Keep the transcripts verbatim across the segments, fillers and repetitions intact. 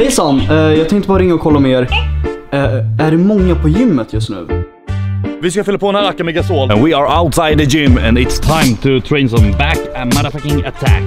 Hejsan, uh, jag tänkte bara ringa och kolla med er. Uh, är det många på gymmet just nu? Vi ska fylla på den här racken med gasol. And we are outside the gym and it's time to train some back and motherfucking attack.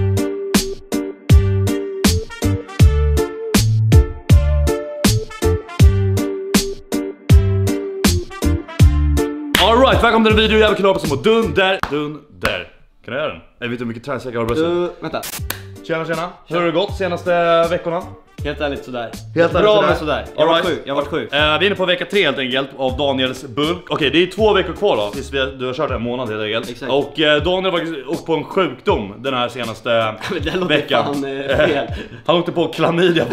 Alright, välkommen till en video. Jag vill kunna som dunder, dunder. Kan jag göra den? Jag vet inte hur mycket träningsvecka jag har bröstet. Uh, vänta. Tjena, tjena. Hur har det gått senaste veckorna? Helt ärligt sådär. Helt bra sådär. men sådär. Jag har varit sjuk, jag har varit sjuk. Uh, vi är inne på vecka tre helt enkelt av Daniels bulk. Okej, okay, det är två veckor kvar då tills vi, du har kört en månad helt enkelt. Exakt. Och uh, Daniel har faktiskt åkt på en sjukdom den här senaste veckan. Fan, uh, han åkte på klamydia.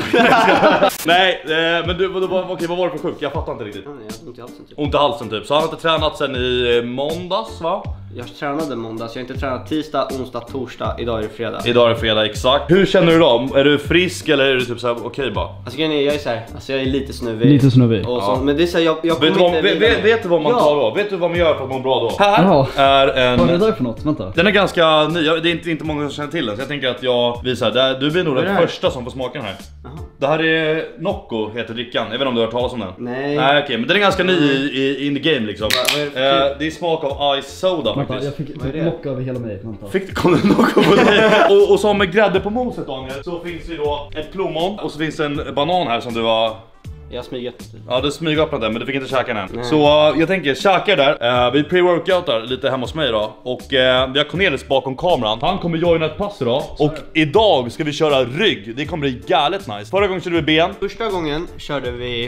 Nej, uh, men du, vad, vad, okay, vad var det för sjuk? Jag fattar inte riktigt. Ja, jag ont i halsen typ. Ont i halsen typ. Så han har inte tränat sen i måndags, va? Jag tränade måndags, jag har inte tränat tisdag, onsdag, torsdag, idag är det fredag. Idag är det fredag, exakt. Hur känner du då? Är du frisk eller är du typ såhär okej okay, bara? Alltså jag är så här, alltså jag är lite snuvig. Lite snuvig. Och så, ja. Men det är så här, jag, jag vet, vad, vet, vet, vet du vad man ja. tar då? Vet du vad man gör för att må bra då? Här Jaha. är en... Vad är det där för något? Vänta. Den är ganska ny, det är inte, inte många som känner till den. Så jag tänker att jag visar, det, du blir nog den första som får smaka den här. Aha. Det här är Nocco, heter drickan. Jag vet inte om du har hört talas om den. Nej. Nej okej, okay. Men den är ganska ny i, i in the game liksom. Är det, eh, det är smak av ice soda vänta, faktiskt. Jag fick, fick Nocco över hela mig. Vänta. Fick, kom det Nocco på dig? och, och som med grädde på moset Daniel, så finns det då ett plommon. Och så finns det en banan här som du har... Jag smyger. Ja, du smyger upp den men du fick inte käka den än. Så uh, jag tänker, käka där. Uh, vi pre-workoutar lite hemma hos mig idag. Och uh, vi har Cornelis bakom kameran. Han kommer joina ett pass idag. Och idag ska vi köra rygg. Det kommer bli galet nice. Förra gången körde vi ben. Första gången körde vi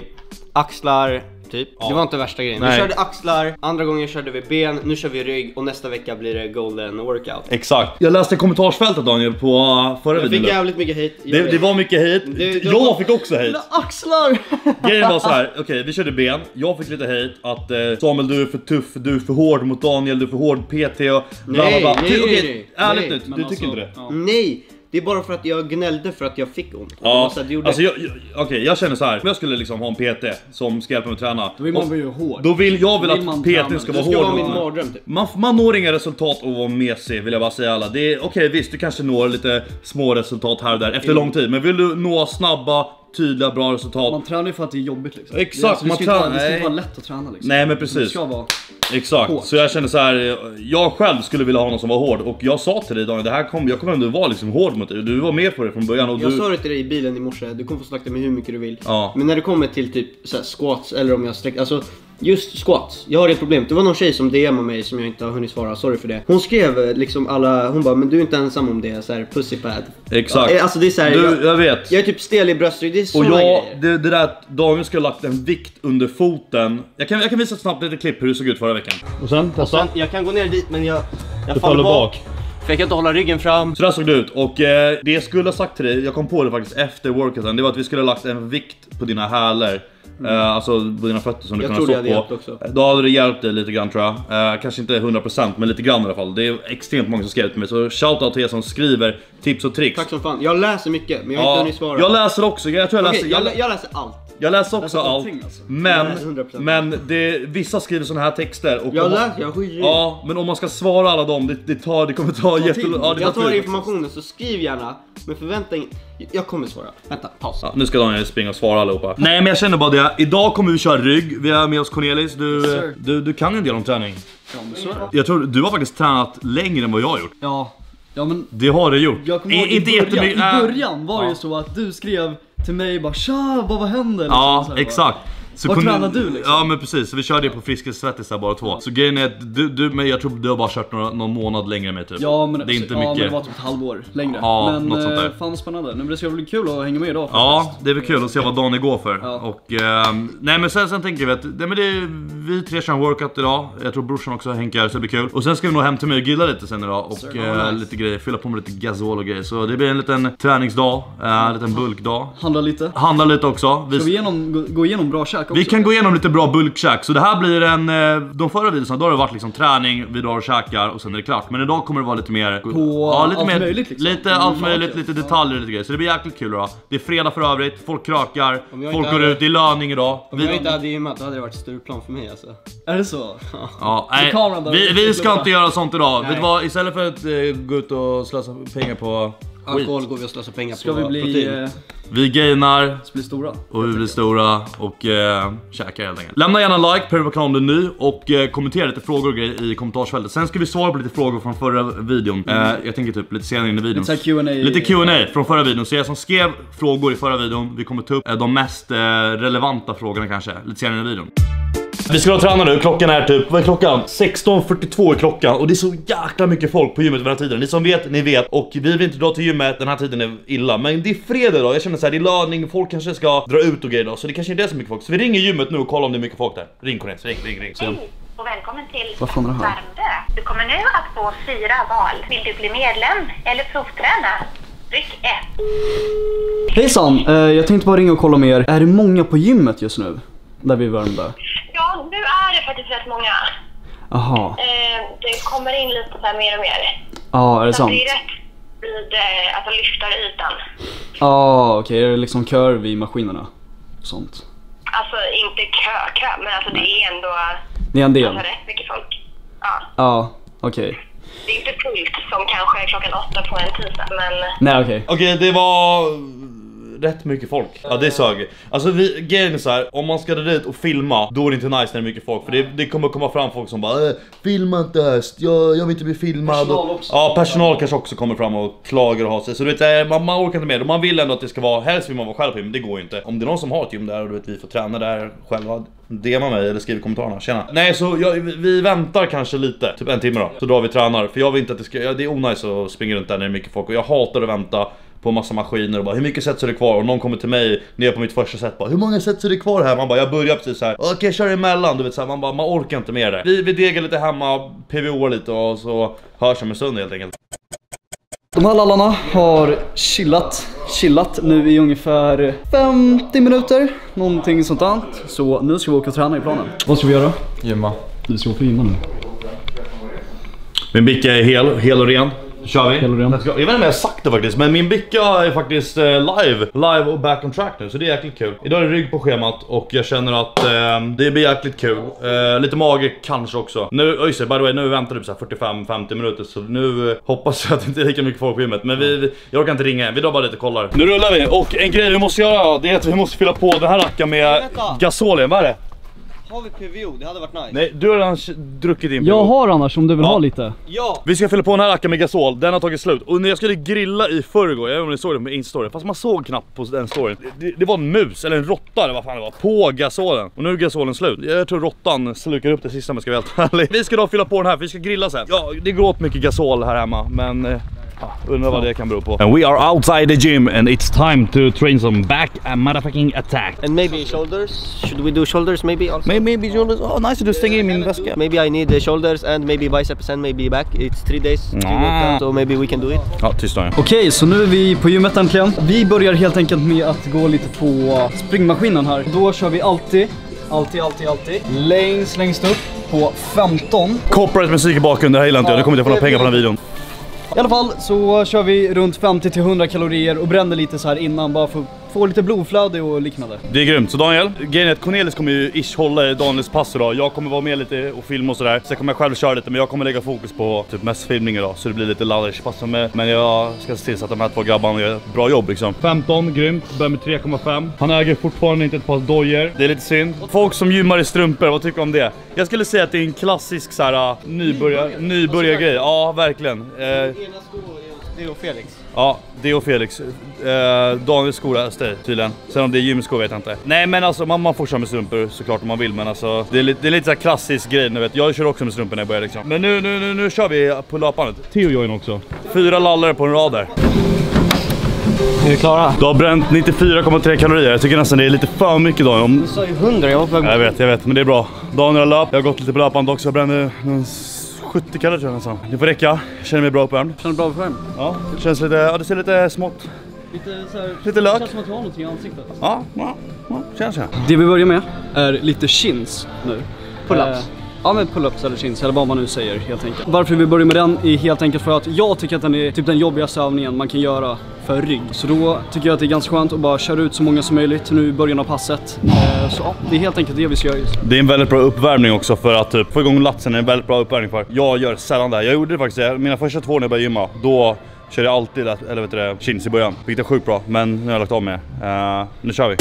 axlar typ. Ja. Det var inte värsta grejen. Nej. Vi körde axlar, andra gången körde vi ben, nu kör vi rygg och nästa vecka blir det golden workout. Exakt. Jag läste kommentarsfältet Daniel på förra videon. Jag fick jävligt mycket hate. Det, det var mycket hate. Det, det jag var... fick också hate. Axlar! Grejen var så här, okej okay, vi körde ben. Jag fick lite hate att eh, Samuel du är för tuff, du är för hård mot Daniel, du är för hård P T och bla bla bla. Nej, okay, nej, ärligt nej. nu, du tycker inte det? Ja. Nej. Det är bara för att jag gnällde för att jag fick ont. Ja, så gjorde... alltså jag, jag, okej, okay, jag känner så här. Om jag skulle liksom ha en P T som ska hjälpa mig att träna. Då vill man vara hård. Då vill jag vill att P T ska vara hård. Det ska vara min mardröm typ. Man, man når inga resultat av att vara mesig, vill jag bara säga alla. Det är okej, okay, visst du kanske når lite små resultat här och där efter mm. lång tid. Men vill du nå snabba, tydliga, bra resultat. Man tränar ju för att det är jobbigt liksom. Exakt, det, alltså, man det ska, tränar, inte, vara, det ska inte vara lätt att träna liksom. Nej men precis. Det ska vara exakt, hårt. Så jag känner så här. Jag själv skulle vilja ha någon som var hård. Och jag sa till dig Daniel, det här kom, jag kommer ändå vara liksom hård mot dig. Du var med på det från början och jag du... sa det till dig i bilen i morse. Du kommer få snacka med hur mycket du vill. Ja. Men när det kommer till typ så här, squats eller om jag sträcker, alltså just squats, jag har ett problem. Det var någon tjej som D M:ade mig som jag inte har hunnit svara, sorry för det. Hon skrev liksom alla, hon bara, men du är inte ensam om det, så här pussypad. Exakt. Ja, alltså det är så här, du, jag, jag vet. Jag är typ stel i bröstrygg, det är och såna jag, grejer. det, det där att Daniel skulle ha lagt en vikt under foten. Jag kan, jag kan visa snabbt lite klipp hur det såg ut förra veckan. Och sen, och sen jag kan gå ner dit men jag, jag du faller bak. bak. För jag kan inte hålla ryggen fram. Så där såg det ut. Och eh, det jag skulle ha sagt till dig, jag kom på det faktiskt efter workouten, det var att vi skulle ha lagt en vikt på dina hälar. Mm. Uh, alltså på dina fötter som du jag kunde stå på. Också. Då hade det hjälpt dig lite grann tror jag. Uh, kanske inte hundra procent men lite grann i alla fall. Det är extremt många som skriver till mig. Så shoutout till er som skriver tips och tricks. Tack som fan. Jag läser mycket men jag har ja, inte hunnit svara. Jag läser också. Jag tror jag okay, läser jag, jag, jag läser allt. Jag läser också läser allt. Alltså. Men men det vissa skriver såna här texter och jag läser jag skiter. Ja, men om man ska svara alla dem det, det tar det kommer ta jätte ja, det jag tar tid. informationen så skriv gärna. Men förvänta in... Jag kommer svara. Vänta, paus. Ja, nu ska Daniel springa och svara allihopa. Nej men jag känner bara det. Idag kommer vi köra rygg. Vi är med oss Cornelis. Du, yes, du, du kan ju en del om träning. Ja, men så är det. Jag tror du har faktiskt tränat längre än vad jag har gjort. Ja. Ja men det har du gjort. Jag kommer ihåg, i, i, början, i början var det ju så att du skrev till mig bara tja, vad, vad händer? Ja, liksom, exakt. Så vad tränar du liksom? Ja men precis, så vi körde det på Friskis Svettis där bara två. Så grejen är att du, du, men jag tror du har bara kört några, någon månad längre med typ. Ja men det är inte ja, mycket. Men det var typ ett halvår längre. Ja, men något sånt där. Fan spännande, men det ska bli kul att hänga med idag faktiskt. Ja, det är väl kul att se vad dagen går för. Ja. Och, eh, nej men sen, sen tänker vi att nej, men det är, vi tre kör en workout idag. Jag tror brorsan också hänkar så det blir kul. Och sen ska vi nog hem till mig och grilla lite sen idag. Och Sir, eh, nice. lite grejer, fylla på med lite gasol och grejer. Så det blir en liten träningsdag, eh, en liten bulkdag. Handla lite. Handla lite också. Vi ska vi igenom, gå, gå igenom bra käk också? Vi kan gå igenom lite bra bulkkäk. Så det här blir en, de förra videorna då har det varit liksom träning, vi drar och käkar och sen är det klart. Men idag kommer det vara lite mer på ja, lite allt mer, möjligt liksom. Lite mm, allt möjligt, okay. Lite detaljer och lite grejer. Så det blir jäkligt kul då. Det är fredag för övrigt, folk krökar, folk går hade... ut, det är löning idag. Om jag vi... inte hade gymmat då hade det varit störplan för mig alltså. Är det så? Ja, nej, vi, vi ska inte göra sånt idag. Vet du vad, istället för att uh, gå ut och slösa pengar på alkohol går vi och slösar pengar Ska på vi bli, protein. eh, Vi gainar ska bli stora. och vi blir stora och eh, käkar helt enkelt. Lämna gärna en like, prenumerera på kanalen om du är ny och eh, kommentera lite frågor och grejer i kommentarsfältet. Sen ska vi svara på lite frågor från förra videon. Eh, jag tänker typ lite senare in i videon. Lite Q and A. Lite Q and A från förra videon. Så jag som skrev frågor i förra videon, vi kommer ta upp eh, de mest eh, relevanta frågorna kanske lite senare in i videon. Vi ska träna nu, klockan är typ, vad är klockan? sexton fyrtiotvå är klockan och det är så jäkla mycket folk på gymmet vid den här tiden. Ni som vet, ni vet. Och vi vill inte dra till gymmet, den här tiden är illa. Men det är fredag då, jag känner så här, det är lörning, folk kanske ska dra ut och grejer då. Så det kanske inte är så mycket folk. Så vi ringer gymmet nu och kollar om det är mycket folk där. Ring Cornelis, ring, ring, ring. Så. Hej och välkommen till Vad fan är det här? Värmdö. Du kommer nu att få fyra val. Vill du bli medlem eller provträna? Tryck ett. Hejsan, eh, jag tänkte bara ringa och kolla med er. Är det många på gymmet just nu? Där vi är Värmdö. Ja, nu är det faktiskt rätt många. Aha. Eh, det kommer in lite så här mer och mer. Ja, är det Så sant? det är rätt vid eh, alltså lyftarytan. Ja, okej. Är det liksom kör vid maskinerna? Sånt. Alltså inte kö, kö, men alltså det är ändå Det är en del. alltså, rätt mycket folk. Ja. Ja, okej. Det är inte fullt som kanske klockan åtta på en tisdag, men... Nej, okej. Okej, det var rätt mycket folk. Ja, det sög. Alltså vi, grejen är så här, om man ska dit och filma, då är det inte nice när det är mycket folk. För det, det kommer komma fram folk som bara äh, filma inte höst, jag, jag vill inte bli filmad. Personal också. Ja, personal kanske också kommer fram och klagar och har sig. Så du vet, man, man orkar inte med. Och man vill ändå att det ska vara, helst vill man vara själv på gym, men det går ju inte. Om det är någon som har ett gym där och du vet, vi får träna där själva, D M mig eller skriv i kommentarerna, tjena. Nej, så jag, vi väntar kanske lite, typ en timme då. Så då vi tränar, för jag vill inte att det ska, ja, det är onajs att springa runt där när det är mycket folk. Och jag hatar att vänta på massa maskiner och bara, hur mycket set är det kvar? Och någon kommer till mig när jag är på mitt första set bara, hur många set är det kvar här? Man bara, jag börjar precis så här. Okej, okay, kör emellan, du vet så här, man bara, man orkar inte med det. Vi, vi degar lite hemma, P V O lite och så hörs om en stund helt enkelt. De här lallarna har chillat, chillat nu i ungefär femtio minuter, någonting sånt där. Så nu ska vi åka och träna i planen. Vad ska vi göra? Gymma. Vi ska åka gymma nu. Min bicka är hel, hel och ren. Kör vi? Hel och ren. Jag vet inte om jag har sagt det faktiskt, men min bicka är faktiskt eh, live. Live och back on track nu, så det är jäkligt kul. Idag är det rygg på schemat och jag känner att eh, det blir jäkligt kul. Eh, lite mage kanske också. Nu, oj, by the way, nu väntar du så här fyrtiofem femtio minuter, så nu eh, hoppas jag att det inte är lika mycket folk på gymmet. Men vi, vi, jag orkar inte ringa, vi drar bara lite och kollar. Nu rullar vi, och en grej vi måste göra, det är att vi måste fylla på den här racken med gasolien. Vad är det? Har vi P V O? Det hade varit nice. Nej, du har redan druckit din P V O. Jag har annars om du vill Ja. ha lite. Ja! Vi ska fylla på den här racken med gasol, den har tagit slut. Och när jag skulle grilla i förrgår, jag vet inte om ni såg det på Insta-story, fast man såg knappt på den storyn. Det, det var en mus, eller en råtta eller vad fan det var, på gasolen. Och nu är gasolen slut. Jag tror råttan slukar upp det sista, men ska vara helt ärlig. Vi ska då fylla på den här, för vi ska grilla sen. Ja, det går åt mycket gasol här hemma, men... Eh, ja, undrar vad det kan bero på. And we are outside the gym and it's time to train some back and motherfucking attack. And maybe shoulders. Should we do shoulders maybe also? Maybe, maybe shoulders. Oh, nice to do sting in min väska. Maybe I need the shoulders and maybe biceps and maybe back. It's three days to work out, so maybe we can do it. Ja, tyst då. Okej, så nu är vi på gymmet äntligen. Vi börjar helt enkelt med att gå lite på springmaskinen här. Då kör vi alltid, alltid, alltid, alltid längst, längst upp på femton. Corporate musik i bakgrunden, det här gillar inte jag. Nu kommer jag få några pengar på den här videon. I alla fall så kör vi runt femtio till hundra kalorier och bränner lite så här innan, bara för att få lite blodflöde och liknande. Det är grymt. Så Daniel, grejen är att Cornelis kommer ju ish hålla i Daniels pass idag. Jag kommer vara med lite och filma och sådär. Sen kommer jag själv köra lite, men jag kommer lägga fokus på typ mest filmning idag. Så det blir lite ladders pass med. Men jag ska se till så att de här två grabbarna gör ett bra jobb liksom. femton, grymt. Börjar med tre komma fem. Han äger fortfarande inte ett par dojor. Det är lite synd. Folk som gymmar i strumpor, vad tycker du om det? Jag skulle säga att det är en klassisk så här nybörjar, nybörjargrej. Ja, verkligen. Eh, Det är Felix. Ja, det och Felix. Eh, Daniels skor är dig tydligen. Sen om det är gymskor vet jag inte. Nej, men alltså man, man får köra med strumpor såklart om man vill. Men alltså det är lite, det är lite så här klassisk grej, ni vet. Jag kör också med strumpor när jag börjar liksom. Men nu, nu, nu, nu kör vi på löpandet. Theo join också. Fyra lallare på en rad där. Är vi klara? Du har bränt nittiofyra komma tre kalorier. Jag tycker nästan det är lite för mycket då. Om... Du sa ju hundra, jag var på... Jag vet, jag vet. Men det är bra. Daniel har löp. Jag har gått lite på löpandet också. Jag bränner sjuttio kalorier tror jag nästan. Det får räcka. Jag känner mig bra uppvärmd. Känner du bra uppvärmd? Ja, det känns lite, ja, det ser lite smått. Lite, så här, Lite lök. Det känns som att du har något i ansiktet. Ja, ja, ja, känns jag. Det vi börjar med är lite chins nu. Pull-ups. Eh, ja, men pull-ups eller chins, eller vad man nu säger helt enkelt. Varför vi börjar med den är helt enkelt för att jag tycker att den är typ den jobbigaste övningen man kan göra för rygg. Så då tycker jag att det är ganska skönt att bara köra ut så många som möjligt nu i början av passet. Eh, så ja, det är helt enkelt det vi ska göra just. Det är en väldigt bra uppvärmning också för att typ, få igång latsen är en väldigt bra uppvärmning för. Jag gör sällan det här. Jag gjorde det faktiskt, mina första två när jag började gymma, då kör jag alltid eller vet du, chins i början. Vilket är sjukt bra, men nu har jag lagt av med. Uh, nu kör vi.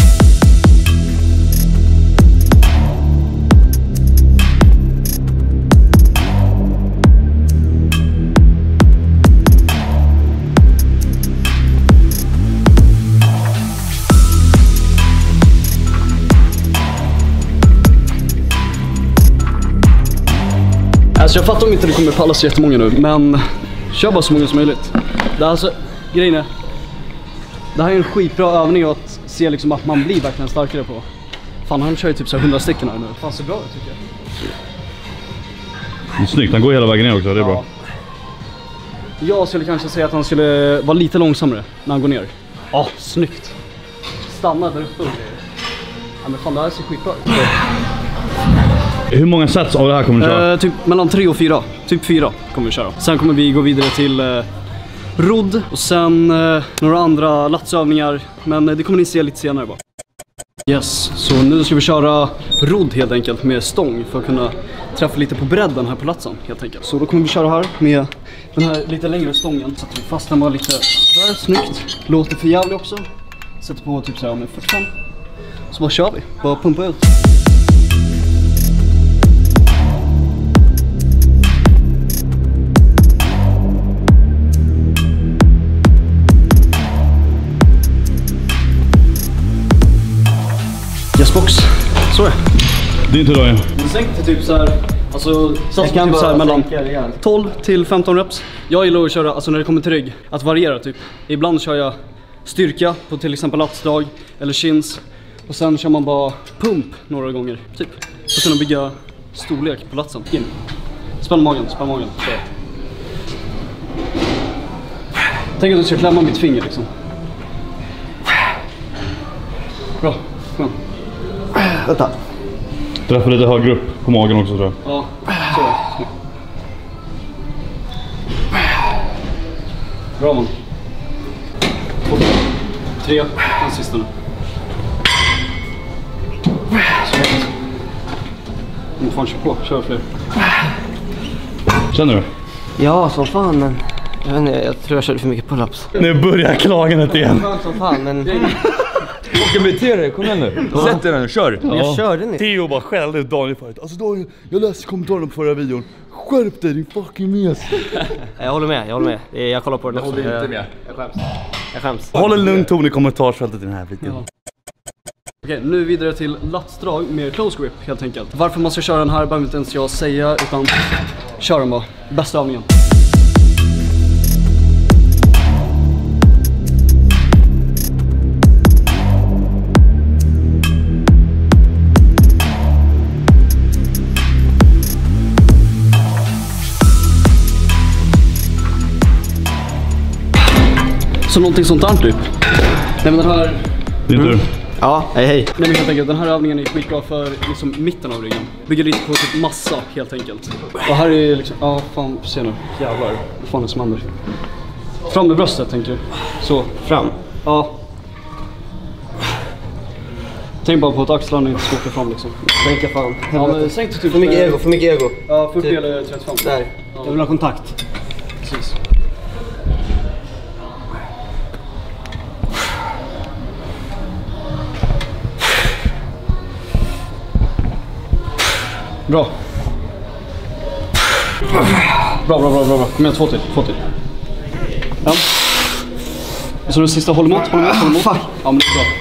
Alltså jag fattar om inte det kommer palla så jättemånga nu, men kör bara så många som möjligt. Det är alltså, grejen är, det här är en skitbra övning att se liksom att man blir verkligen starkare på. Fan, han kör ju typ så hundra stycken här nu. Fan, så bra ut tycker jag. Det är snyggt, han går hela vägen ner också, det är ja. Bra. Jag skulle kanske säga att han skulle vara lite långsammare när han går ner. Ja, oh, snyggt. Stanna där uppe och grejer. Ja men fan, det här ser skitbra ut. Hur många sets av det här kommer du köra? Uh, typ mellan tre och fyra. Typ fyra kommer vi köra. Sen kommer vi gå vidare till uh, rodd och sen uh, några andra latsövningar. Men uh, det kommer ni se lite senare bara. Yes, så nu ska vi köra rodd helt enkelt med stång för att kunna träffa lite på bredden här på latsen helt enkelt. Så då kommer vi köra här med den här lite längre stången. Så att vi fastnar bara lite där, snyggt. Låter för jävligt också. Sätter på typ så här med fyrtiofem. Så bara kör vi, bara pumpa ut. Box. Så är det. Är inte då igen. Sänk till typ så här, alltså sats typ så här mellan tolv till femton reps. Jag gillar att köra, alltså när det kommer till rygg, att variera typ. Ibland kör jag styrka på till exempel latsdrag eller chins. Och sen kör man bara pump några gånger, typ. För att kunna bygga storlek på latsen. In. Spänn magen, spänn magen. Så. Tänk att du ska klämma mitt finger liksom. Bra, kom. Vänta. Träffa lite högre upp på magen också tror jag. Ja, så. Bra man. Två, tre, den sista nu. Så. Nu får han köra på, kör fler. Känner du? Ja, som fan, men jag vet inte, jag tror jag körde för mycket pull-ups. Nu börjar klagandet igen. Som fan, men... Ska vi bete dig? Kom igen nu. Sätt dig nu, kör. Ja. Jag körde nu. Theo bara skällde ut Daniel förut. Alltså Daniel, jag läste kommentarerna på förra videon. Skärp dig, din fucking mes. Jag håller med, jag håller med. Jag kollar på den också. Jag håller inte med. Jag skäms. Jag skäms. Håll en lugn ton i kommentarsfältet i den här videon. Ja. Okej, nu vidare till latsdrag med close grip helt enkelt. Varför man ska köra den här behöver inte ens jag säga, utan kör den bara. Bästa övningen. Så någonting sånt där typ. Nej men den här... Din tur. Ja, hej hej. Nej men helt enkelt, den här övningen är skitbra för liksom mitten av ryggen. Bygger lite på typ massa helt enkelt. Och här är liksom, ja fan, se nu. Jävlar, vad fan är det som händer? Fram med bröstet tänker du. Så. Fram? Ja. Tänk bara på att axlarna inte ska åka fram liksom. Tänk jag fan. Ja men sänk till typ... För mycket ego, för mycket ego. Ja, fyrtio typ. eller trettiofem. Där. Ja. Jag vill ha kontakt. Precis. Bra. Bra, bra, bra, bra, bra. Kom igen, två till, två till. Ja. Och så den sista, håll emot, håll emot, håll emot. Ja, men det är bra.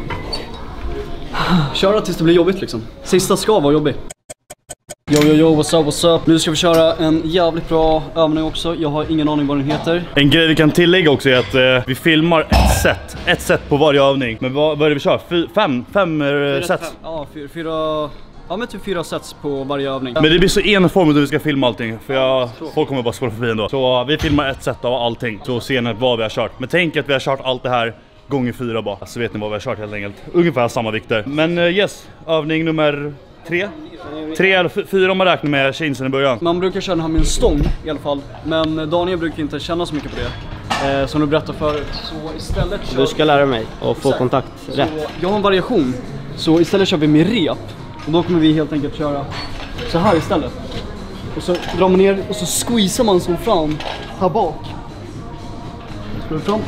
Köra tills det blir jobbigt liksom. Sista ska vara jobbig. Yo, yo, yo, what's up, what's up? Nu ska vi köra en jävligt bra övning också. Jag har ingen aning vad den heter. En grej vi kan tillägga också är att eh, vi filmar ett set. Ett set på varje övning. Men vad, vad är det vi kör? Fy, fem, fem fyra, sets? Fem. Ja, fyra, fyra... Ja men typ fyra sets på varje övning. Men det blir så enformigt när vi ska filma allting. För jag, folk kommer bara skåla förbi ändå. Så vi filmar ett set av allting. Så ser ni vad vi har kört. Men tänk att vi har kört allt det här gånger fyra bara. Så vet ni vad vi har kört helt enkelt. Ungefär samma vikter. Men uh, yes, övning nummer tre. Tre eller fyra om man räknar med chinsen i början. Man brukar köra den här med en stång i alla fall. Men Daniel brukar inte känna så mycket på det. Eh, som du berättade förut. Så istället kör... Du ska lära mig och få kontakt rätt. Så jag har en variation. Så istället kör vi med rep. Och då kommer vi helt enkelt köra så här istället. Och så drar man ner och så squeezar man som fram här bak. slå fram.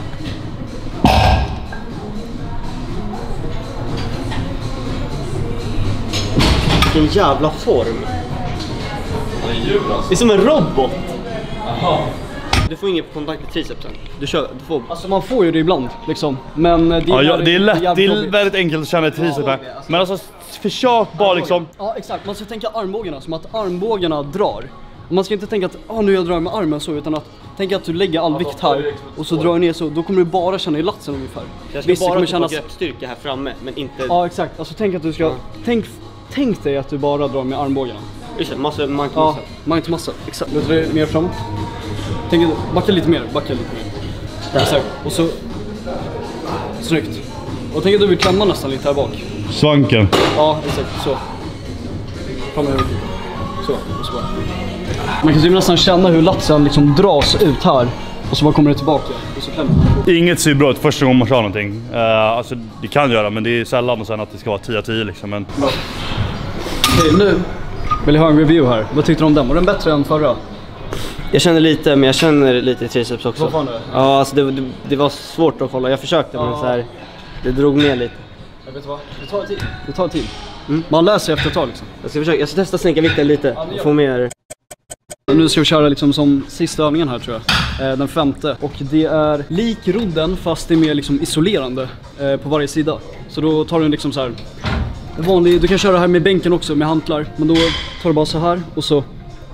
Vilken jävla form. Det är som en robot. Aha. Du får ingen kontakt med tricepsen. Du kör, du får... Alltså man får ju det ibland liksom. Men det är, ja, ja, det är lätt, det är jobbigt. väldigt enkelt att känna ett tricep här. Men alltså försök bara liksom. Ja exakt, man ska tänka armbågarna som att armbågarna drar. Man ska inte tänka att ah, nu jag drar med armen så, utan att tänka att du lägger all vikt här och så drar du ner så, då kommer du bara känna i latsen ungefär. Jag ska bara känna greppstyrka här framme, men inte... Ja exakt, alltså tänk att du ska, ja. tänk, tänk dig att du bara drar med armbågarna. Just det, massa, man ja, man inte massa, exakt. Låter det mer framåt. Tänk, backa lite mer, backa lite mer. Där. Exakt, och så... Snyggt. Och tänk att du vill klämma nästan lite här bak. Svanken. Ja, exakt, så. Fram med huvudet. Så, och så bara. Man kan typ nästan känna hur latsen liksom dras ut här. Och så bara kommer det tillbaka. Och så klämmer. Inget ser bra ut första gången man kör någonting. Uh, alltså det kan göra, men det är sällan och sen att det ska vara tio av tio liksom. Men... Okej, nu vill jag ha en review här. Vad tyckte du om den? Var den bättre än förra? Jag känner lite, men jag känner lite i triceps också. Vad fan är det? Ja, alltså det, det, det var svårt att kolla. Jag försökte, ja. Men så här, det drog ner lite. Jag vet vad, det tar tid. Det tar tid. Mm. Man läser efter ett tag liksom. Jag ska försöka, jag ska testa sänka vikten lite och få mer. Nu ska vi köra liksom som sista övningen här tror jag. Eh, den femte. Och det är lik rodden fast det är mer liksom isolerande eh, på varje sida. Så då tar du liksom så här. Vanlig, du kan köra här med bänken också med hantlar. Men då tar du bara så här och så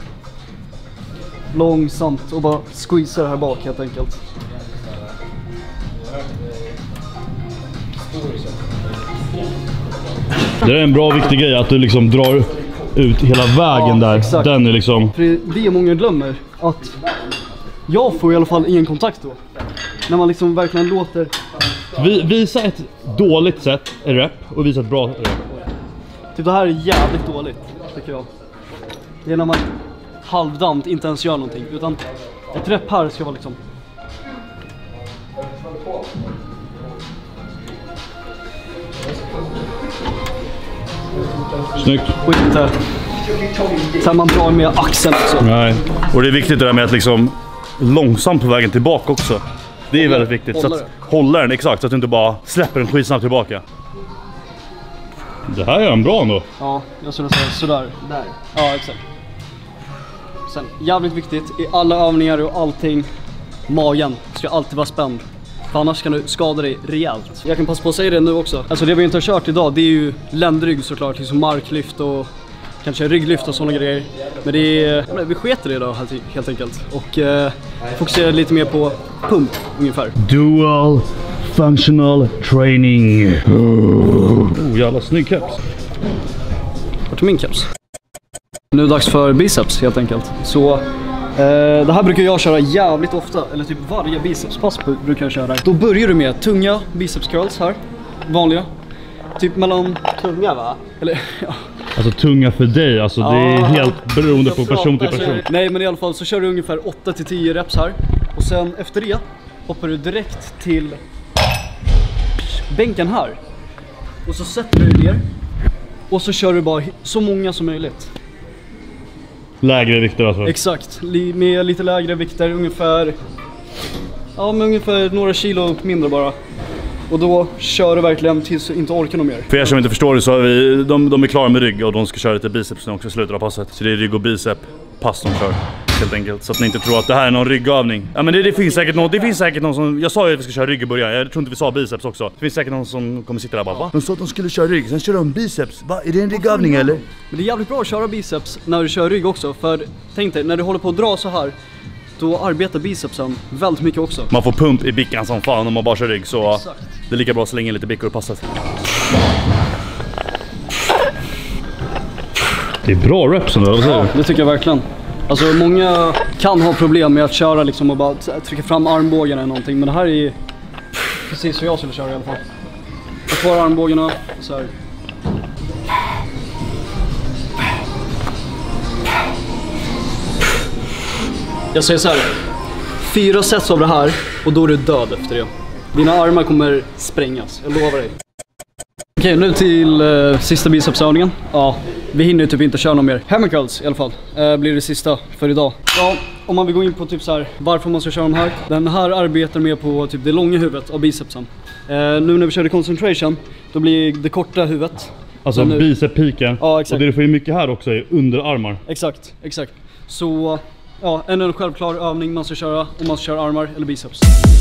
långsamt och bara squeezar här bak helt enkelt. Det är en bra viktig grej att du liksom drar ut hela vägen, ja, där. Exakt. Den är liksom... För det är många glömmer att jag får i alla fall ingen kontakt då. När man liksom verkligen låter... Vi, visa ett dåligt sätt i rep och visa ett bra rep. Typ det här är jävligt dåligt tycker jag. Det är när man halvdant inte ens gör någonting. Utan ett rep här ska vara liksom... Snyggt. Och inte så man drar med axeln också. Nej. Och det är viktigt det där med att liksom långsamt på vägen tillbaka också. Det är väldigt viktigt. Så att hålla den, exakt, så att du inte bara släpper den skitsnabbt tillbaka. Det här är en bra ändå. Ja, jag skulle säga sådär. Där. Ja, exakt. Sen, jävligt viktigt i alla övningar och allting. Magen ska alltid vara spänd. För annars kan du skada dig rejält. Jag kan passa på att säga det nu också. Alltså det vi inte har kört idag, det är ju ländrygg såklart. Liksom marklyft och kanske rygglyft och sådana grejer. Men det är, vi sketer det idag helt enkelt. Och eh, fokuserar lite mer på pump ungefär. Dual functional training. Oh, jävla snygg keps. Vart är min keps? Nu är det dags för biceps helt enkelt. Så... Uh, det här brukar jag köra jävligt ofta, eller typ varje bicepspass brukar jag köra. Då börjar du med tunga biceps curls här, vanliga. Typ mellan... Tunga va? Eller, ja. Alltså tunga för dig, alltså ja, det är helt beroende på person till person. Nej men i alla fall så kör du ungefär åtta till tio reps här. Och sen efter det hoppar du direkt till bänken här. Och så sätter du dig ner. Och så kör du bara så många som möjligt. Lägre vikter alltså. Exakt, med lite lägre vikter, ungefär ja, med ungefär några kilo mindre bara. Och då kör du verkligen tills du inte orkar något mer. För er som inte förstår det så är vi, de, de är klara med rygg och de ska köra lite biceps nu också i slutet av passet. Så det är rygg och bicep pass de kör helt enkelt. Så att ni inte tror att det här är någon ryggövning. Ja men det, det finns säkert någon, det finns säkert någon som, jag sa ju att vi ska köra rygg i början. Jag tror inte vi sa biceps också. Det finns säkert någon som kommer sitta där och bara, va? De sa att de skulle köra rygg, sen kör de biceps. Va? Är det en ryggövning eller? Men det är jävligt bra att köra biceps när du kör rygg också. För tänk dig, när du håller på att dra så här, då arbetar bicepsen väldigt mycket också. Man får pump i bickan som fan om man bara kör rygg. Så exakt. Det är lika bra att slänga in lite bickor och passet. Det är bra reps ändå, eller vad säger du? Ja, det tycker jag verkligen. Alltså många kan ha problem med att köra liksom och bara trycka fram armbågarna eller någonting. Men det här är precis som jag skulle köra i alla fall. Jag får armbågarna så här. Jag säger så här. Fyra sets av det här och då är du död efter det. Dina armar kommer sprängas, jag lovar dig. Okej, nu till uh, sista bicepsövningen. Ja, vi hinner typ inte köra någon mer. Hammercurls i alla fall eh, blir det sista för idag. Ja, om man vill gå in på typ så här varför man ska köra de här. Den här arbetar med på typ det långa huvudet av bicepsen. Eh, nu när vi körde concentration, då blir det korta huvudet. Alltså nu... biceppiken. Ja, exakt. Och det du får ju mycket här också är underarmar. Exakt, exakt. Så ja, en, en självklar övning man ska köra om man ska köra armar eller biceps.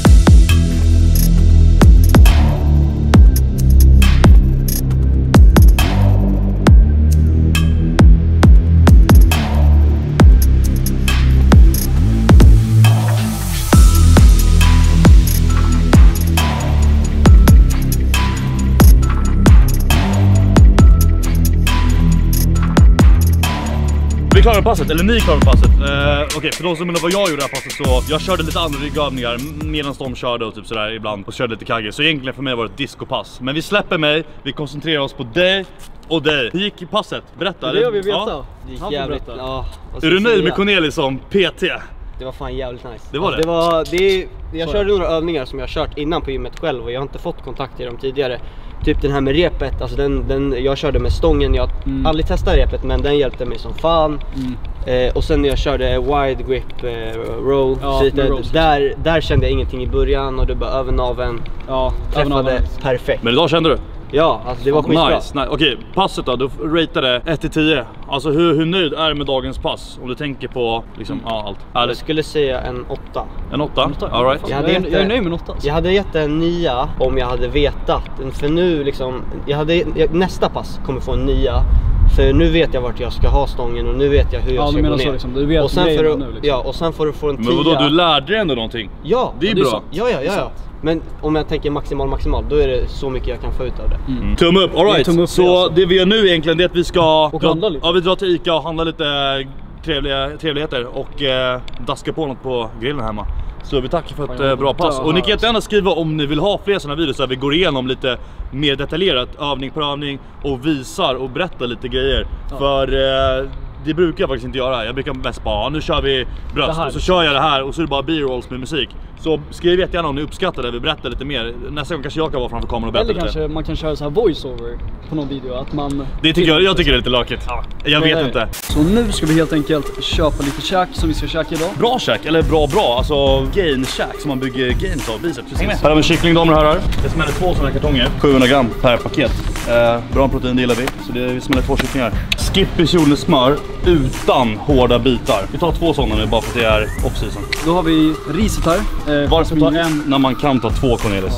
Vi klarar passet, eller ni klarar passet. Uh, Okej, okay, för de som undrar vad jag gjorde det här passet så jag körde lite andra ryggövningar medan de körde och typ sådär ibland och körde lite kagge. Så egentligen för mig var det ett discopass. Men vi släpper mig, vi koncentrerar oss på dig och dig. Hur gick i passet? Berätta. Det gör vi veta. Ja. Det gick jävligt. Ja, är du nöjd med Cornelis som P T? Det var fan jävligt nice. Det var det. Det var det. Jag körde några övningar som jag har kört innan på gymmet själv och jag har inte fått kontakt i dem tidigare. Typ den här med repet, alltså den, den jag körde med stången. Jag har mm. aldrig testat repet, men den hjälpte mig som fan. Mm. Eh, och sen när jag körde wide grip eh, row, ja, så det, där, där kände jag ingenting i början och det bara över naveln. Ja, träffade perfekt. Men idag kände du? Ja, alltså det var skitbra. Nice, nice. Okej, passet då, du ratade ett till tio. Alltså hur, hur nöjd är du med dagens pass? Om du tänker på liksom, mm. ja, allt. Ärligt. Jag skulle säga en åtta. En åtta? All right. Jag, hade jag, jag är nöjd med en åtta. Alltså. Jag hade gett en nia om jag hade vetat. För nu liksom, jag hade, jag, nästa pass kommer få en nia. För nu vet jag vart jag ska ha stången och nu vet jag hur jag ja, ska gå ner. Liksom, du vet och sen för, nu, liksom. Ja, och sen får du få en tia. Men vadå, du lärde dig ändå någonting? Ja, det är det bra. Ja, ja, ja, ja. Men om jag tänker maximal, maximal, då är det så mycket jag kan få ut av det. Mm. Mm. Tumme upp, all right. Tumme upp, så alltså. Det vi gör nu egentligen är att vi ska och handla lite. Ja, vi drar till Ica och handla lite trevliga, trevligheter och eh, daska på något på grillen hemma. Så vi tackar för ett eh, bra pass. Och ni kan jättegärna skriva om ni vill ha fler sådana videos där vi går igenom lite mer detaljerat övning på övning och visar och berättar lite grejer. Ja. För eh, det brukar jag faktiskt inte göra. Jag brukar mest bara, nu kör vi bröst och så kör jag det här och så är det bara b-rolls med musik. Så skriv jättegärna om ni uppskattar det, vi berättar lite mer. Nästa gång kanske jag kan vara framför kameran och berätta eller lite. Eller kanske man kan köra så här voice-over på någon video, att man... Det tycker jag, jag tycker det är lite lökigt. Ja. Jag vet nej. inte. Så nu ska vi helt enkelt köpa lite käk som vi ska käka idag. Bra käk, eller bra bra, alltså gain-käk som man bygger gains av, biceps. Precis. Här har vi kycklingdamer och herrar. Det smäller två sådana här kartonger, sjuhundra gram per paket. Eh, bra protein delar vi, så det smäller två kycklingar. Skippys jordnötssmör utan hårda bitar. Vi tar två sådana nu bara för att det är off-season. Då har vi riset här. Eh, Varför ta en när man kan ta två, Cornelis?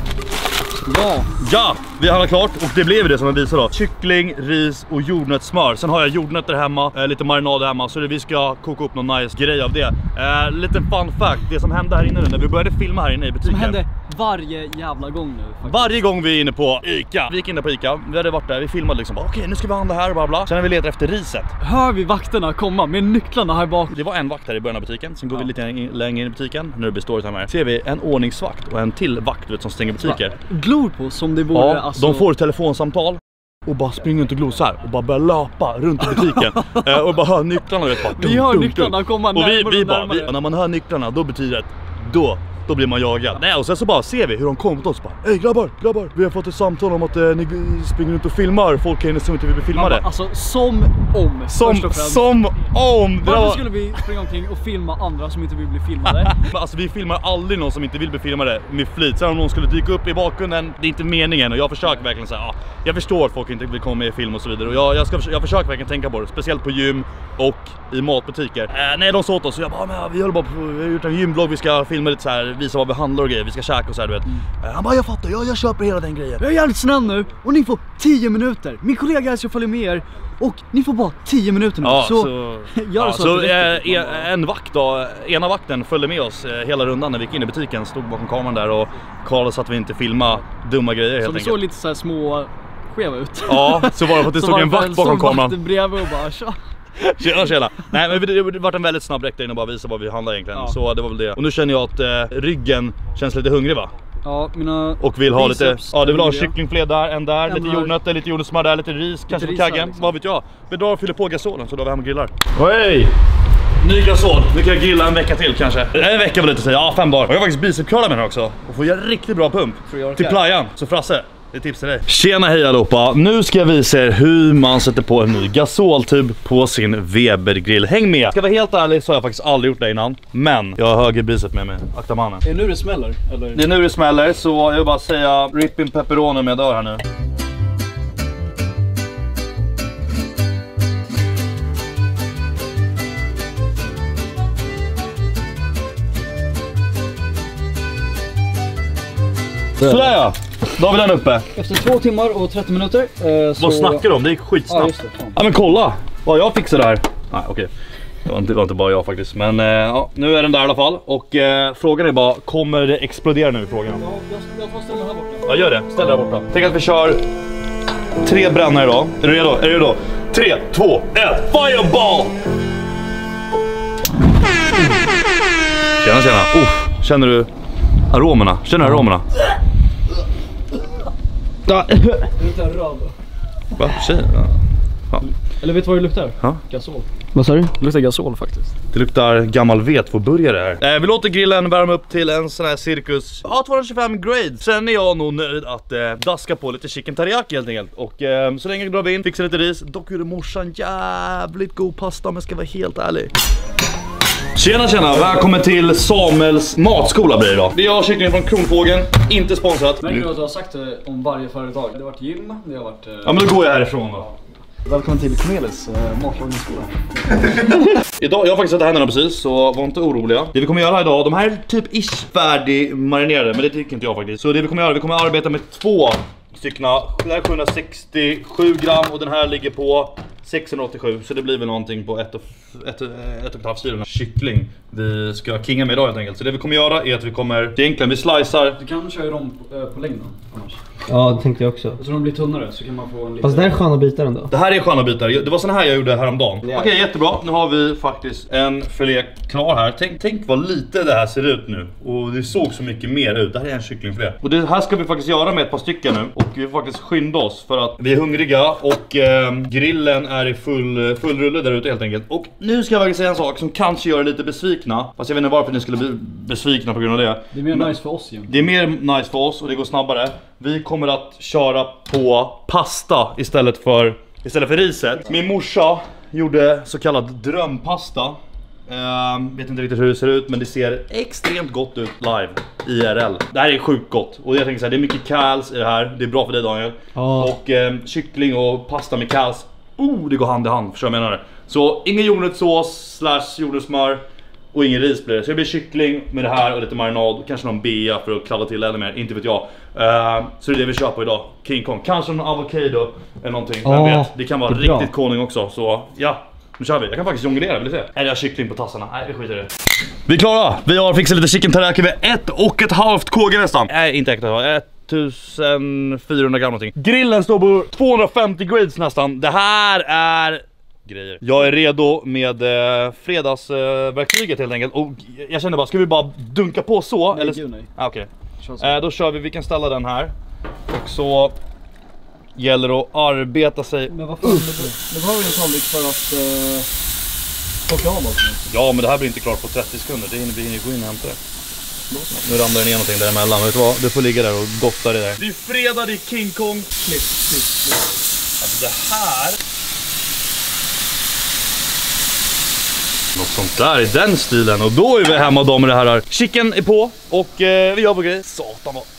Ja. Ja, vi har klart och det blev det som jag visade då. Kyckling, ris och jordnötssmör. Sen har jag jordnötter hemma, eh, lite marinad hemma. Så det, vi ska koka upp någon nice grej av det. Eh, lite fun fact, det som hände här inne nu när vi började filma här inne i butiken. Som hände varje jävla gång nu faktiskt. Varje gång vi är inne på Ica. Vi gick inne på Ica, vi hade varit där, vi filmade liksom. Okej, okay, nu ska vi handla här och bla bla. Sen när vi letar efter riset. Hör vi vakterna komma med nycklarna här bak. Det var en vakt här i början av butiken. Sen går ja. vi lite in, längre in i butiken. Nu består det här. Ser vi en ordningsvakt och en till vakt vet, som stänger butiker. Ja. Glor på som det vore ja, alltså... de får telefonsamtal och bara springer runt och glosar och bara börjar löpa runt i butiken eh, och bara hör nycklarna vet, bara, vi hör nycklarna komma och vi, vi bara, vi, när man hör nycklarna då betyder det då Då blir man jagad. Nej, och sen så bara ser vi hur de kommer till oss och bara hej grabbar, grabbar, vi har fått ett samtal om att eh, ni springer runt och filmar folk här inne som inte vill bli filmade. Bara, alltså som om Som, som om Varför var... skulle vi springa omkring och filma andra som inte vill bli filmade? Men alltså vi filmar aldrig någon som inte vill bli filmade med flit. Sen om någon skulle dyka upp i bakgrunden, det är inte meningen. Och jag försöker verkligen säga, ja, jag förstår att folk inte vill komma med i film och så vidare. Och jag, jag, ska, jag försöker verkligen tänka på det, speciellt på gym och i matbutiker. Eh, nej, de sa åt oss och jag bara, men vi håller bara på, vi har gjort en gymblogg, vi ska filma lite så här, visa vad vi handlar och grejer, vi ska käka och så här, du vet. Mm. Eh, han bara, jag fattar, jag, jag köper hela den grejen. Jag är jävligt snäll nu och ni får tio minuter. Min kollega ska följa med er och ni får bara tio minuter nu. Ja, så, så, gör ja, så, så eh, en vakt då, ena vakten följde med oss eh, hela rundan när vi gick in i butiken, stod bakom kameran där och kollade så att vi inte filmade dumma grejer helt så enkelt. Så det såg lite så här små skeva ut. Ja, så var det för att det stod en vakt bakom kameran. Så bredvid och bara tja. Tjena, tjena. Nej, men det har varit en väldigt snabb räck där inne och bara visa vad vi handlar egentligen. Ja. Så det var väl det. Och nu känner jag att eh, ryggen känns lite hungrig, va? Ja, mina och vill ha lite, ja, du vill ha kycklingfilé där, en där, en lite där. jordnötter, lite jordnötssmör där, lite ris, lite kanske på kaggen, liksom. Vad vet jag. Vi drar och fyller på gasolen så då är vi hem och grillar. Hej! Ny gasol, nu kan jag grilla en vecka till kanske. En vecka vill jag inte säga, ja fem dagar. Och jag har faktiskt bicepscurlat med den också. Och får göra riktigt bra pump till playan. Så Frasse, Det är tips till dig. Tjena hej allihopa. Nu ska jag visa er hur man sätter på en ny gasoltub på sin Weber-grill. Häng med. Ska vara helt ärlig så har jag faktiskt aldrig gjort det innan. Men jag har höger bicep med mig. Akta mannen. Är det nu det smäller? Eller? Det är nu det smäller, så jag vill bara säga ripping pepperoni med dör här nu. Sådär ja, då har vi den uppe. Efter två timmar och trettio minuter eh, så... Vad snackar du om? Det gick skitsnabbt. Ja, just det, fan. Ja men kolla, vad jag fixar där. Nej okej, okay. det, var inte, det var inte bara jag faktiskt. Men eh, ja, nu är den där i alla fall. Och eh, frågan är bara, kommer det explodera nu i frågan? Ja, jag, jag får ställa här borta. Ja gör det, ställ där borta. Tänk att vi kör tre brännare idag. Är du redo? Är du redo? Tre, två, ett, fireball! Tjena tjena, oh, känner du aromerna? Känner du aromerna? Ja. Det luktar röd. Va? Tjej? Ja. Eller vet du vad det luktar? Ja. Gasol. Vad sa du? Det luktar gasol faktiskt. Det luktar gammal vetförburgare här. Eh, vi låter grillen värma upp till en sån här cirkus ja, tvåhundratjugofem grade. Sen är jag nog nöjd att eh, daska på lite chicken teriyaki helt enkelt. Och eh, så länge drar vi in, fixar lite ris. Dock gjorde morsan jävligt god pasta om jag ska vara helt ärlig. Tjena tjena, välkommen till Samuels matskola blir det idag. Vi har kyckling från Kronfågeln, inte sponsrat. Men du har sagt det om varje företag. Det har varit gym, det har varit... Eh... Ja men då går jag härifrån då. Välkommen till Cornelis eh, matlagningsskola. Idag, jag har faktiskt sett händerna precis, så var inte oroliga. Det vi kommer göra idag, de här är typ ish färdig marinerade, men det tycker inte jag faktiskt. Så det vi kommer göra, vi kommer arbeta med två stycken. Det här är sjuhundrasextiosju gram och den här ligger på sexhundraåttiosju. Så det blir väl någonting på ett och ett, ett, ett och ett halvt kilo kyckling vi ska kinga med idag helt enkelt. Så det vi kommer göra är att vi kommer, egentligen vi slicear. Du kan köra dem på, på längden annars. Ja, det tänkte jag också. Så de blir tunnare så kan man få en lite... Fast det här är sköna bitar ändå. Det här är sköna bitar, det var såna här jag gjorde häromdagen. Okej, okay, jättebra, nu har vi faktiskt en filé klar här. Tänk, tänk vad lite det här ser ut nu. Och det såg så mycket mer ut, det här är en kycklingfilé. Och det här ska vi faktiskt göra med ett par stycken nu. Och vi får faktiskt skynda oss för att vi är hungriga. Och eh, grillen är i full, full rulle där ute helt enkelt. Och nu ska jag faktiskt säga en sak som kanske gör er lite besvikna. Fast jag vet inte varför ni skulle bli besvikna på grund av det. Det är mer Men, nice för oss ju. Det är mer nice för oss och det går snabbare. Vi kommer att köra på pasta istället för, istället för riset. Min morsa gjorde så kallad drömpasta. Uh, vet inte riktigt hur det ser ut, men det ser extremt gott ut live, I R L. Det här är sjukt gott. Och jag tänker så här, det är mycket kals i det här. Det är bra för dig Daniel. Oh. Och uh, kyckling och pasta med kals. Oh, det går hand i hand, förstår jag menar. Så ingen jordnötssås slash jordnötssmör. Och ingen ris blir det. Så det blir kyckling med det här och lite marinad. Kanske någon bea för att kladda till ännu mer. Inte vet jag. Uh, så det är det vi kör på idag. King Kong. Kanske någon avokado eller någonting. Oh, jag vet. Det kan vara det riktigt bra. Konung också. Så ja, nu kör vi. Jag kan faktiskt jonglera, vill du se? Eller jag har kyckling på tassarna. Nej, vi skiter i det. Vi är klara. Vi har fixat lite chicken teriyaki med ett och ett halvt kg nästan. Nej, inte ett. tusen fyrahundra gram någonting. Grillen står på tvåhundrafemtio grades nästan. Det här är... grejer. Jag är redo med eh, fredagsverktyget eh, helt enkelt. Och jag känner bara, ska vi bara dunka på så? Nej, eller... gud, nej. Ah, okej. Okay. Eh, då kör vi, vi kan ställa den här. Och så gäller det att arbeta sig. Men vad fan, det var ju en tallrik för att eh, plocka av oss. Ja, men det här blir inte klart på trettio sekunder. Det hinner vi hinner gå in och hämta det. Nu ramlar det ner någonting däremellan. Vet du vad? Du får ligga där och gotta det där. Det är fredag, det är King Kong. Klipp, klipp, klipp. Alltså det här... något sånt där i den stilen. Och då är vi hemma damer och herrar. Chicken är på och eh, vi gör vår grej. Satan vad.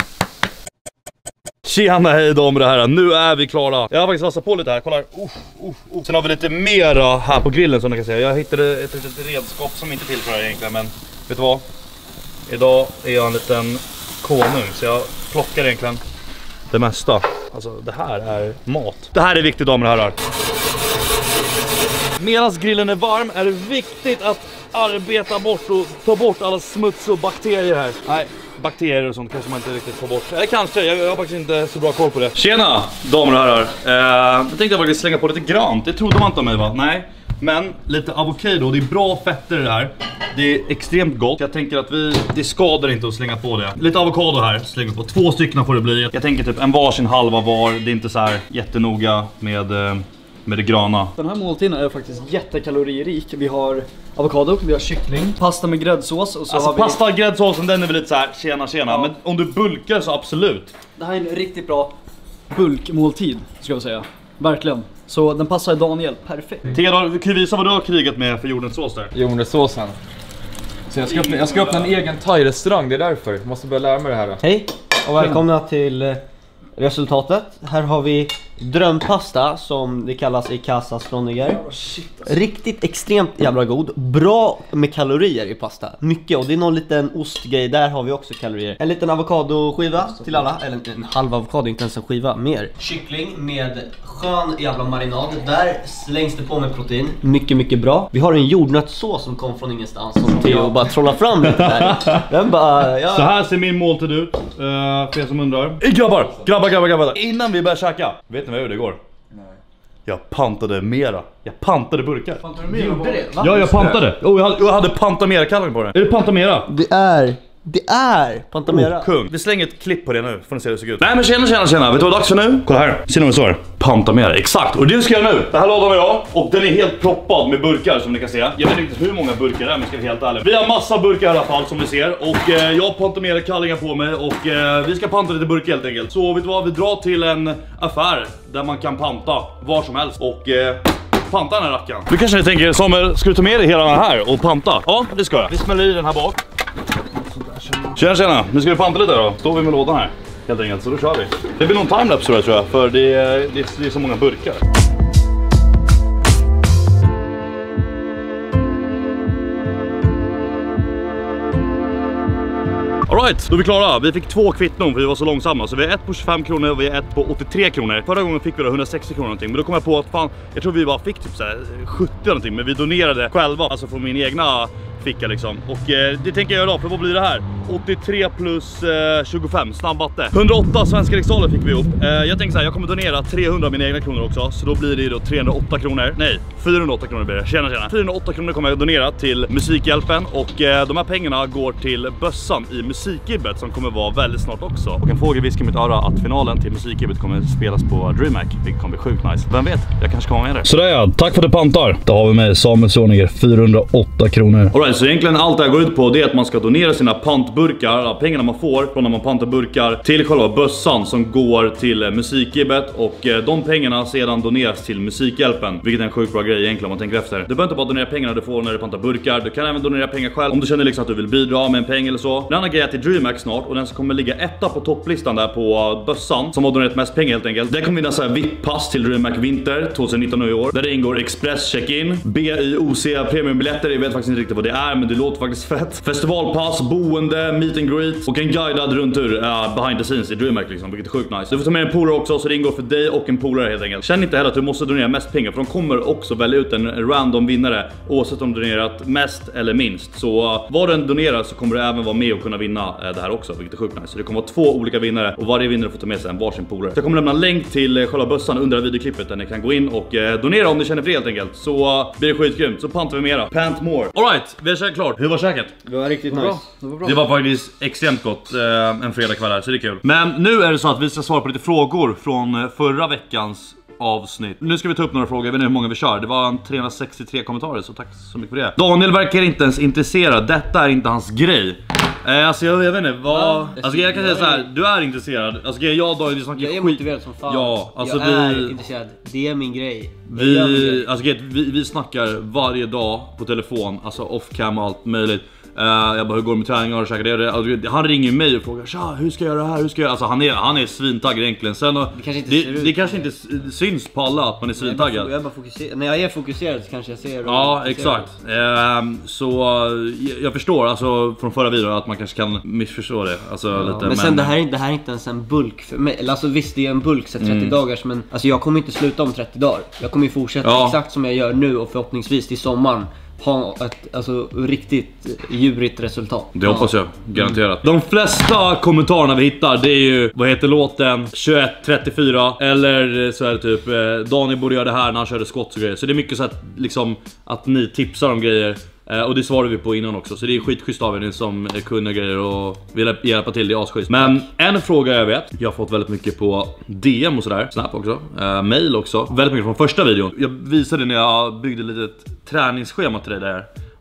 Tjena hej damer och herrar. Nu är vi klara. Jag har faktiskt vassat på lite här. Kolla här. Uh, uh, uh. Sen har vi lite mera här på grillen som ni kan säga. Jag hittade ett litet redskap som inte tillför egentligen. Men vet du vad? Idag är jag en liten konung. Så jag plockar egentligen det mesta. Alltså det här är mat. Det här är viktigt damer och herrar. Medan grillen är varm är det viktigt att arbeta bort och ta bort alla smuts och bakterier här. Nej, bakterier och sånt kanske man inte riktigt får bort. Eller kanske, jag, jag har faktiskt inte så bra koll på det. Tjena, damer och herrar. Eh, jag tänkte jag faktiskt slänga på lite grant. Det trodde man inte om mig va? Nej, men lite avokado. Det är bra fetter i det här. Det är extremt gott. Jag tänker att vi, det skadar inte att slänga på det. Lite avokado här, slänger på. Två stycken får det bli. Jag tänker typ en varsin halva var. Det är inte så här jättenoga med... Eh, med det grana. Den här måltiden är faktiskt jättekaloririk. Vi har avokado, vi har kyckling, pasta med gräddsås och så alltså har vi... pasta och gräddsåsen, den är väl lite så här tjena tjena, ja. Men om du bulkar så absolut. Det här är en riktigt bra bulkmåltid, ska jag säga. Verkligen. Så den passar Daniel perfekt. Theodor, kan du visa vad du har krigat med för jordnötssås där? Jordnötssåsen. Så jag ska öppna, jag ska öppna en egen thai-restaurang, det är därför. Jag måste börja lära mig det här då. Hej och välkomna till resultatet. Här har vi drömpasta som det kallas i Casa Stroniger. Oh, shit, alltså. Riktigt extremt jävla god. Bra med kalorier i pasta. Mycket, och det är någon liten ostgrej. Där har vi också kalorier. En liten avokadoskiva till alla. Eller en halv avokado, inte ens en skiva. Mer. Kyckling med skön jävla marinad. Där slängs det på med protein. Mycket, mycket bra. Vi har en jordnötssås som kom från ingenstans. Som Theo bara trollar fram lite där. Den bara, ja. Så här ser min måltid ut. Uh, för er som undrar. Grabbar, grabbar, grabbar, grabbar. Innan vi börjar käka. Vet ni vad jag gjorde igår? Nej. Jag pantade mera. Jag pantade burkar. Pantade du gjorde det? Va? Ja, jag pantade. Oh, jag, hade, jag hade Pantamera-kalling på det. Är det Pantamera? Det är... Det är Pantamera. Oh, kung. Vi slänger ett klipp på det nu. Får ni se hur det ser ut. Nej men tjena, tjena, tjena. Vet du vad det är dags för nu? Kolla här. Ser ni vad det står? Pantamera. Exakt. Och det ska jag nu. Det här lådan har jag. Och den är helt proppad med burkar som ni kan se. Jag vet inte hur många burkar det är, men ska vi helt ärligt. Vi har massa burkar i alla fall som ni ser. Och eh, jag har Pantamera-kallingar på mig. Och eh, vi ska panta lite burkar helt enkelt. Så vet du vad? Vi drar till en affär där man kan panta var som helst. Och... Eh, panta den här rackaren. Du kanske ni tänker, Samuel, ska du ta med dig hela den här och panta? Ja, det ska jag. Vi smäller i den här bak. Tjena, tjena. Nu ska vi panta lite då. Står vi med lådan här. Helt enkelt, så då kör vi. Det blir någon timelapse tror jag, tror jag. För det är, det är, det är så många burkar. Alright, då är vi klara. Vi fick två kvitton för vi var så långsamma. Så vi har ett på tjugofem kronor och vi har ett på åttiotre kronor. Förra gången fick vi då hundrasextio kronor någonting. Men då kom jag på att fan, jag tror vi bara fick typ så här sjuttio någonting. Men vi donerade själva, alltså från min egna ficka liksom. Och eh, det tänker jag göra då, för vad blir det här? åttiotre plus eh, tjugofem, snabbmatte. hundraåtta svenska riksdaler fick vi ihop. Eh, jag tänker så här, jag kommer donera trehundra av mina egna kronor också. Så då blir det då trehundraåtta kronor. Nej, fyrahundraåtta kronor blir det. Tjena, tjena. fyrahundraåtta kronor kommer jag donera till Musikhjälpen. Och eh, de här pengarna går till bössan i Musikgibbet som kommer vara väldigt snart också. Och en fågel viskar i mitt öra att finalen till Musikgibbet kommer spelas på DreamHack. Vilket kommer bli sjukt nice. Vem vet, jag kanske kommer med det. Sådär ja, tack för att du pantar. Då har vi med Samuel Stroniger, fyrahundraåtta kronor. All right, så egentligen allt det här går ut på det är att man ska donera sina pantburkar, pengarna man får från när man pantar burkar, till själva bössan som går till Musikgibbet. Och de pengarna sedan doneras till Musikhjälpen. Vilket är en sjukt bra grej egentligen om man tänker efter. Du behöver inte bara donera pengarna du får när du pantar burkar. Du kan även donera pengar själv om du känner liksom att du vill bidra med en peng eller så. En annan grej är till DreamHack snart, och den som kommer ligga etta på topplistan där på bössan som har donerat mest pengar helt enkelt. Det kommer vinna så här V I P-pass till DreamHack Vinter tjugonitton nu i år. Där det ingår Express check-in, B I O C premiumbiljetter. Jag vet faktiskt inte riktigt vad det är, men det låter faktiskt fett. Festivalpass, boende, meet and greet och en guidad rundtur uh, behind the scenes i DreamHack liksom, vilket är sjukt nice. Du får ta med en polare också, så det ingår för dig och en polare helt enkelt. Känn inte heller att du måste donera mest pengar, för de kommer också välja ut en random vinnare oavsett om du donerat mest eller minst. Så uh, vad du än donerar så kommer du även vara med och kunna vinna uh, det här också, vilket är sjukt nice. Så det kommer vara två olika vinnare och varje vinnare får ta med sig en varsin polare. Så jag kommer lämna en länk till uh, själva bössan under videoklippet där ni kan gå in och uh, donera om ni känner för det helt enkelt. Så uh, blir det skitgrymt, så pantar vi mera. Pant more. Alright, vi har käkat klart. Hur var käket? Det var riktigt nice. Det var, bra. Det var faktiskt extremt gott eh, en fredagkväll här, så det är kul. Men nu är det så att vi ska svara på lite frågor från eh, förra veckans avsnitt. Nu ska vi ta upp några frågor, jag vet inte hur många vi kör. Det var en trehundrasextiotre kommentarer, så tack så mycket för det. Daniel verkar inte ens intresserad, detta är inte hans grej. Eh, alltså jag, jag vet inte, vad... Ja, alltså jag kan säga så här, du är intresserad. Alltså jag och Daniel, snackar Jag är skit. motiverad som fan. Ja, alltså jag vi... är intresserad, det är min grej. Vi, alltså, vi, vi snackar varje dag på telefon, alltså off-cam och allt möjligt. Uh, jag bara, hur går det med träningar och käkar det? Alltså, han ringer mig och frågar, tja, hur ska jag göra det här? Hur ska jag? Alltså han är, han är svintaggad egentligen. Sen, och, det kanske inte, det, det kanske inte syns på alla att man är svintaggad. Jag är bara fokuserad. När jag är fokuserad så kanske jag ser. Ja, exakt. Uh, så uh, jag förstår alltså från förra videon att man kanske kan missförstå det. Alltså, ja, lite, men, men sen det här, det här är inte ens en bulk för mig. Alltså visst, det är en bulk så trettio mm. dagars, men alltså jag kommer inte sluta om trettio dagar. Jag kommer ju fortsätta ja. exakt som jag gör nu och förhoppningsvis till sommaren ha ett alltså, riktigt djurigt resultat. Det hoppas jag, garanterat. Mm. De flesta kommentarerna vi hittar, det är ju, vad heter låten? tjugoett trettiofyra. Eller så är det typ, Daniel borde göra det här när han körde skott och grejer. Så det är mycket så att, liksom, att ni tipsar om grejer. Uh, och det svarade vi på innan också. Så det är skitschysst av er som är kunniga grejer och vill hjälpa till, det är asschysst. Men en fråga jag vet, jag har fått väldigt mycket på D M och sådär, Snap också, uh, mail också, väldigt mycket från första videon. Jag visade när jag byggde lite träningsschema till dig där.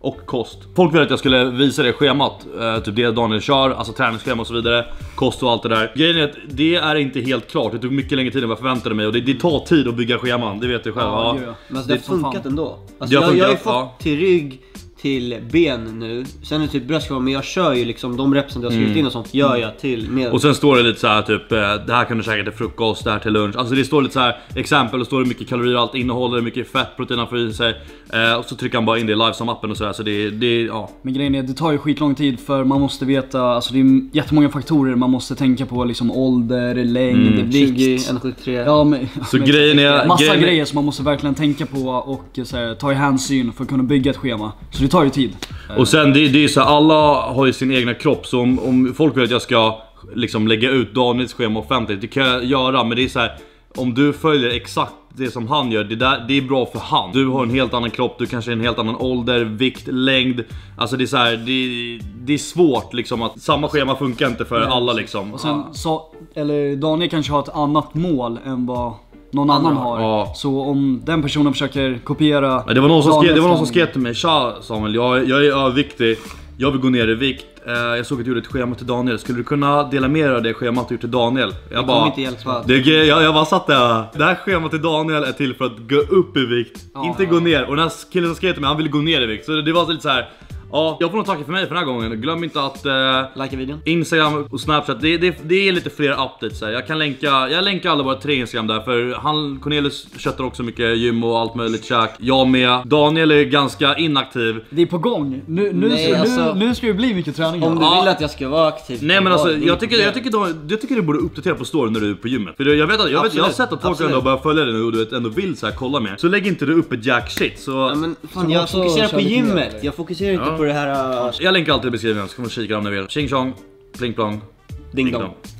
och kost. Folk ville att jag skulle visa det schemat, uh, typ det Daniel kör, alltså träningsschema och så vidare, kost och allt det där. Grejen är att det är inte helt klart, det tog mycket längre tid än vad jag förväntade mig och det, det tar tid att bygga scheman, det vet du själv. Ja, ja. Men alltså, det har funkat ändå. Alltså, jag, jag, funkat, jag har ju fått ja. till rygg, till ben nu. Sen är det typ bröstskål, men jag kör ju liksom de repsen jag har skrivit mm. in och sånt gör jag till med. Och sen står det lite så här typ det här kan du käka till frukost, det här till lunch. Alltså det står lite så här exempel och står det mycket kalorier, allt innehåller, mycket fett, protein för i sig. Eh, och så trycker han bara in det i Livesum-appen och så här, så det det ja. Men grejen är det tar ju skitlång tid för man måste veta, alltså det är jättemånga faktorer man måste tänka på, liksom ålder, längd, mm. vikt, tjugo, ett sjuttiotre. Ja, men, så men, grejen är massa grejen grejer som man måste verkligen tänka på och så här, ta i hänsyn för att kunna bygga ett schema. Så det tar ju tid. Och sen det, det är så här, alla har ju sin egna kropp, så om, om folk vill att jag ska liksom lägga ut Daniels schema offentligt, det kan jag göra, men det är så här, om du följer exakt det som han gör, det, där, det är bra för han. Du har en helt annan kropp, du kanske är en helt annan ålder, vikt, längd. Alltså det är så här, det, det är svårt liksom att samma schema funkar inte för alla liksom. Och sen så, eller Daniel kanske har ett annat mål än vad någon annan har. Ja. Så om den personen försöker kopiera. Det var någon som skrev, det var någon som skrev till mig: "Tja Samuel, jag, jag är överviktig. Jag vill gå ner i vikt. Eh, jag såg att du gjorde ett schema till Daniel. Skulle du kunna dela med dig av det schemat du gjort till Daniel?" Jag bara, inte hjälpa. Det, jag, jag bara satt där. Det här schemat till Daniel är till för att gå upp i vikt, ja, inte ja. gå ner. Och den här killen som skrev till mig, han ville gå ner i vikt. Så det, det var lite så här. Ja, jag får nog tacka för mig för den här gången. Glöm inte att eh, likea videon. Instagram och Snapchat, det, det, det är lite fler updates här. Jag kan länka, jag länkar alla våra tre Instagram där. För han, Cornelius köttar också mycket gym och allt möjligt käk. Jag med. Daniel är ganska inaktiv. Det är på gång. Nu, nu, Nej, ska, alltså, nu, nu ska det bli mycket träning. Om du ja. vill att jag ska vara aktiv. Nej men alltså, jag tycker, jag, tycker då, jag tycker du borde uppdatera på story när du är på gymmet. För jag vet att, jag, vet, jag har sett att folk ändå börjar följa dig nu och du vet, ändå vill så här, kolla mer. Så lägg inte du upp ett jack shit. Så, ja, men fan, jag fokuserar på gymmet. Jag fokuserar inte ja. på det här. Uh... Jag länkar alltid i beskrivningen så kan man kika om ni vill. Tjing tjong, pling plong, ding dong.